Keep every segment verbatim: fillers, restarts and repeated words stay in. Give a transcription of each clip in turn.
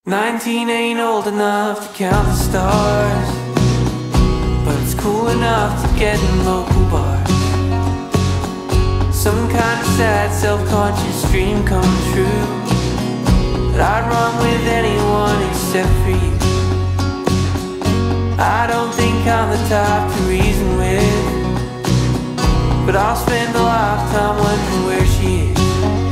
Nineteen ain't old enough to count the stars, but it's cool enough to get in local bars. Some kind of sad, self-conscious dream come true, that I'd run with anyone except for you. I don't think I'm the type to reason with, but I'll spend a lifetime wondering where she is.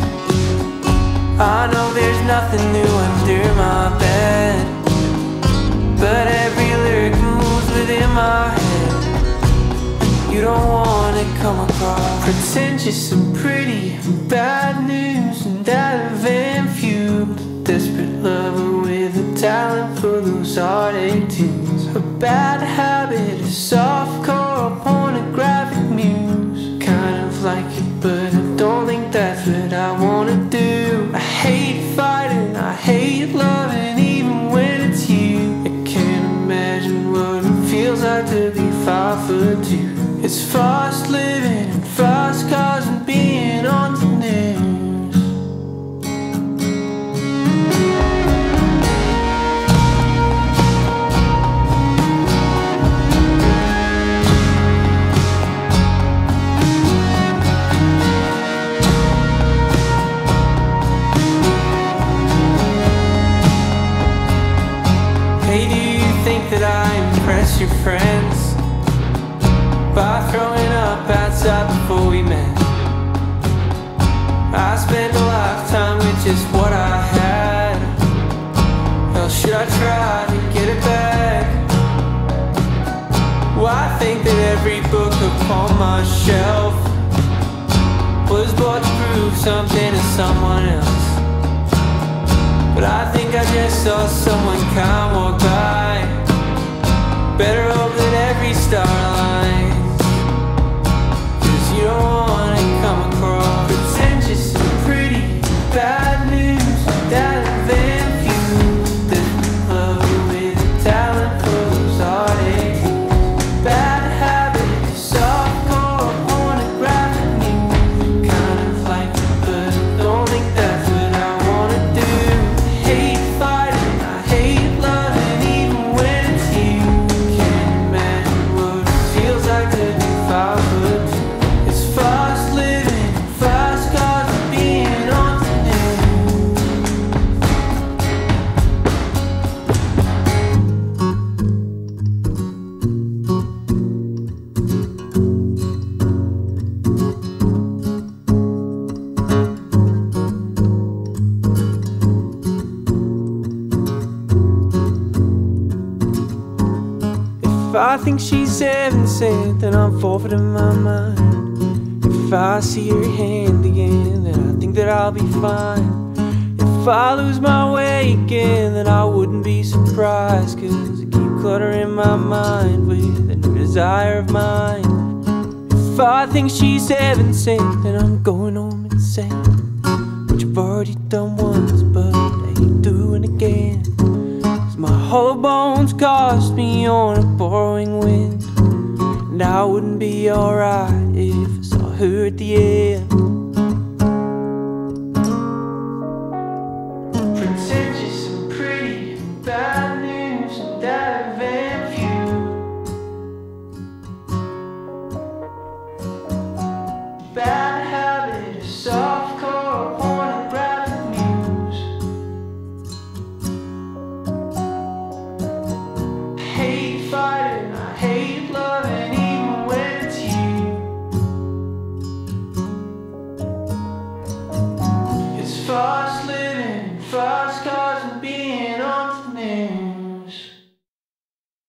I know there's nothing new under my bed, but every lyric moves within my head. You don't want to come across pretentious and pretty, bad news and out of and few. Desperate lover with a talent for those heartache tunes. A bad habit, a softcore pornographic muse. Kind of like it, but I don't think that's what I wanna do. I hate fighting, I hate loving, even when it's you. I can't imagine what it feels like to be five foot two. It's fast living and fast cars and being on the news. Hey, do you think that I impress your friends by throwing up outside before we met? I spent a lifetime with just what I had. Well, should I try to get it back? Well, I think that every book upon my shelf was bought to prove something to someone else. But I think I just saw someone kind walk by. Better hope that every star aligns, 'cause you don't wanna come across pretentious and pretty, bad news, that event few. That love you with a talent for those heartaches. Bad habits, softcore pornographic news. Kind of like it, but I don't think that's what I wanna do. Hate fighting, I hate loving, even when it's you. Can't imagine what it feels like to be five foot two. It's fast living, fast cars and being on the news. If I think she's heaven sent, then I'm forfeiting my mind. If I see her hand again, then I think that I'll be fine. If I lose my way again, then I wouldn't be surprised, 'cause I keep cluttering my mind with a new desire of mine. If I think she's heaven sent, then I'm going home insane, which I've already done once, but I ain't doing again. 'Cause my hollow bones cost me on a borrowing wind, and I wouldn't be alright if I saw her at the end. Pretentious and pretty, bad news and that event few. Bad habit, softcore pornographic muse. Hate fighting,